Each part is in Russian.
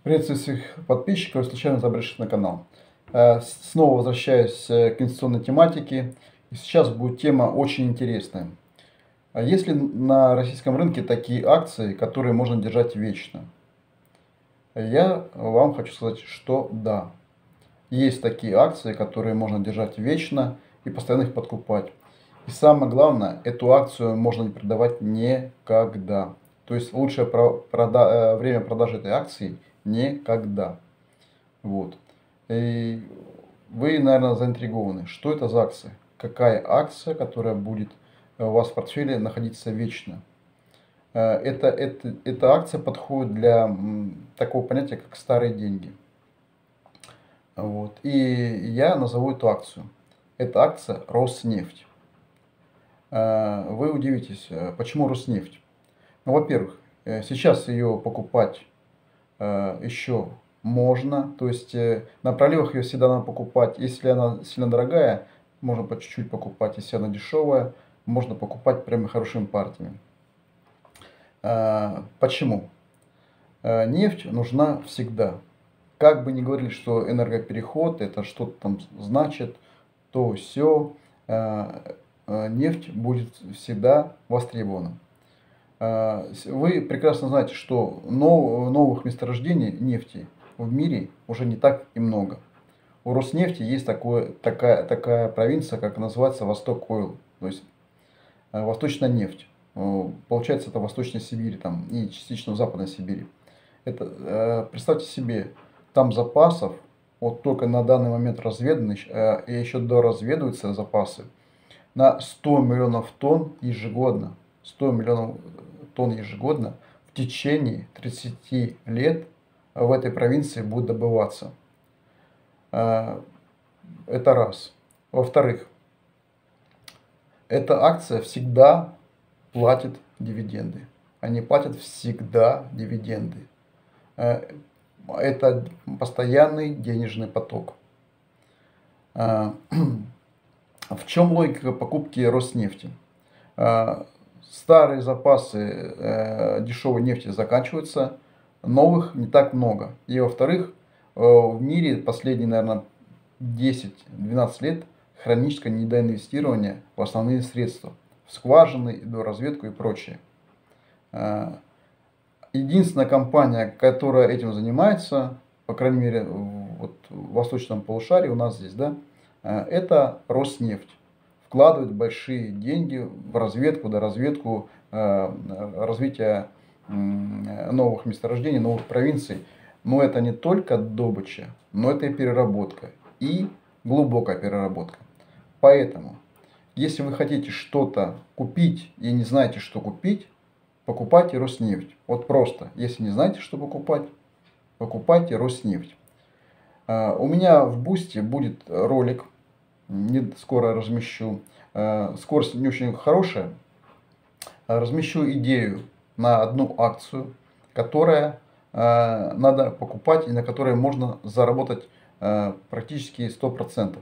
Приветствую всех подписчиков, случайно забредших на канал. Снова возвращаюсь к инвестиционной тематике. И сейчас будет тема очень интересная. Есть ли на российском рынке такие акции, которые можно держать вечно? Я вам хочу сказать, что да. Есть такие акции, которые можно держать вечно и постоянно их подкупать. И самое главное, эту акцию можно не продавать никогда. То есть лучшее время продажи этой акции никогда. Вот. И вы, наверное, заинтригованы. Что это за акция? Какая акция, которая будет у вас в портфеле находиться вечно? Эта акция подходит для такого понятия, как старые деньги. Вот. И я назову эту акцию. Это акция Роснефть. Вы удивитесь, почему Роснефть? Ну, во-первых, сейчас ее покупать еще можно. То есть на проливах ее всегда надо покупать. Если она сильно дорогая, можно по чуть-чуть покупать. Если она дешевая, можно покупать прямо хорошими партиями. Почему? Нефть нужна всегда. Как бы ни говорили, что энергопереход это что-то там значит, то все, нефть будет всегда востребована. Вы прекрасно знаете, что новых месторождений нефти в мире уже не так и много. У Роснефти есть такая провинция, как называется Восток Ойл, то есть Восточная нефть. Получается, это Восточная Сибирь там, и частично в Западной Сибири. Представьте себе, там запасов, вот только на данный момент разведаны, и еще доразведываются запасы, на 100 миллионов тонн ежегодно. 100 миллионов тонн ежегодно в течение 30 лет в этой провинции будет добываться. Это раз. Во-вторых, эта акция всегда платит дивиденды. Они платят всегда дивиденды. Это постоянный денежный поток. В чем логика покупки Роснефти? Старые запасы дешевой нефти заканчиваются, новых не так много. И во-вторых, в мире последние, наверное, 10-12 лет хроническое недоинвестирование в основные средства, в скважины, доразведку и прочее. Единственная компания, которая этим занимается, по крайней мере, вот в восточном полушарии у нас здесь, да, это Роснефть. Вкладывает большие деньги в разведку, доразведку, развитие новых месторождений, новых провинций. Но это не только добыча, но это и переработка, и глубокая переработка. Поэтому, если вы хотите что-то купить и не знаете, что купить, покупайте Роснефть. Вот просто, если не знаете, что покупать, покупайте Роснефть. У меня в Бусти будет ролик, скоро размещу. Скорость не очень хорошая. Размещу идею на одну акцию, которая надо покупать и на которой можно заработать практически 100%.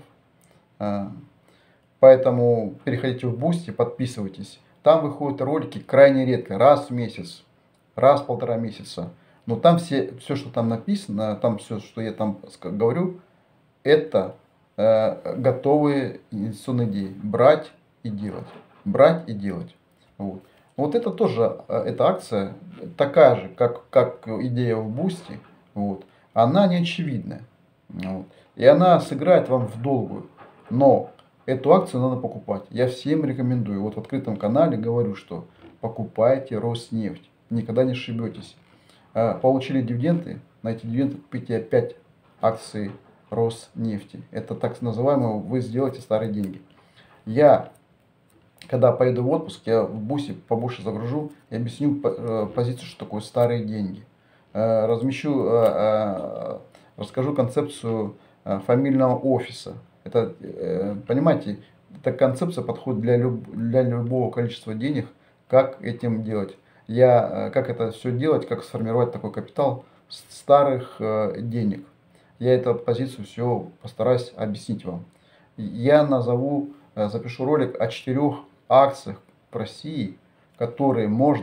Поэтому переходите в Boosty, подписывайтесь. Там выходят ролики крайне редко, раз в месяц, раз в полтора месяца. Но там все, что там написано, там все, что я там говорю, это готовые инвестиционные идеи. Брать и делать. Брать и делать. Вот. Вот это тоже, эта акция такая же, как идея в Бусти. Вот. Она не очевидная. Вот. И она сыграет вам в долгую. Но эту акцию надо покупать. Я всем рекомендую. Вот в открытом канале говорю, что покупайте Роснефть. Никогда не ошибетесь. Получили дивиденды, на эти дивиденды купите опять акции Роснефти. Это так называемое, вы сделаете старые деньги. Я, когда поеду в отпуск, я в Бусе побольше загружу и объясню позицию, что такое старые деньги. Размещу, расскажу концепцию фамильного офиса. Это, понимаете, эта концепция подходит для любого количества денег, как этим делать. Как это все делать, как сформировать такой капитал старых денег. Я эту позицию все постараюсь объяснить вам. Я запишу ролик о 4 акциях в России, которые можно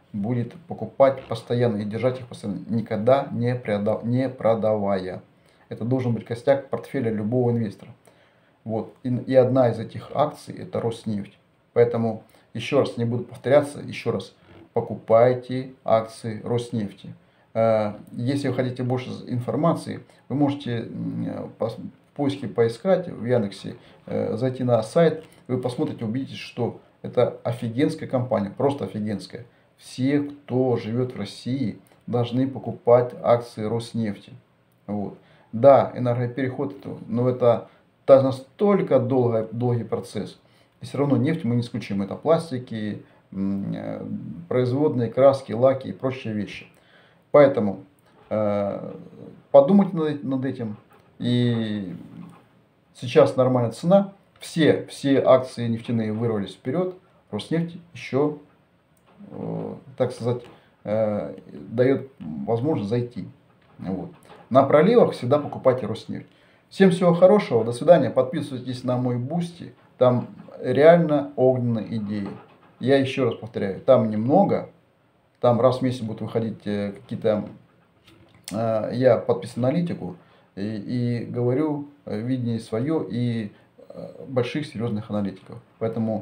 будет покупать постоянно и держать их постоянно, никогда не продавая. Это должен быть костяк портфеля любого инвестора. Вот. И одна из этих акций это Роснефть. Поэтому еще раз не буду повторяться, еще раз покупайте акции Роснефти. Если вы хотите больше информации, вы можете в поиске поискать в Яндексе, зайти на сайт, вы посмотрите, увидите, что это офигенская компания, просто офигенская. Все, кто живет в России, должны покупать акции Роснефти. Вот. Да, энергопереход, но это настолько долгий процесс. И все равно нефть мы не исключим. Это пластики, производные, краски, лаки и прочие вещи. Поэтому подумайте над этим. И сейчас нормальная цена. Все акции нефтяные вырвались вперед. Роснефть еще, так сказать, дает возможность зайти. Вот. На проливах всегда покупайте Роснефть. Всем всего хорошего, до свидания. Подписывайтесь на мой Бусти. Там реально огненные идеи. Я еще раз повторяю, там немного. Там раз в месяц будут выходить какие-то... Я подписан на аналитику и говорю видение свое и больших серьезных аналитиков. Поэтому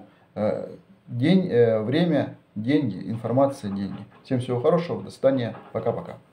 время, деньги, информация, деньги. Всем всего хорошего, до свидания, пока-пока.